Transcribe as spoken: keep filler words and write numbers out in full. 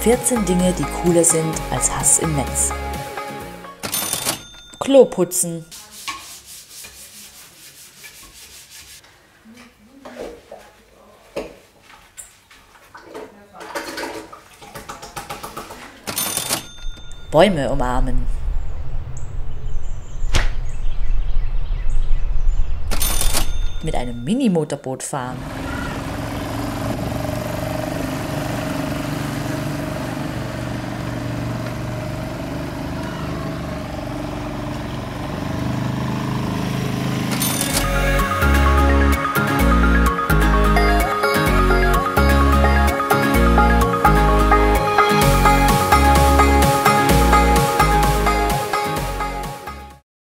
vierzehn Dinge, die cooler sind als Hass im Netz. Klo putzen. Bäume umarmen. Mit einem Mini-Motorboot fahren.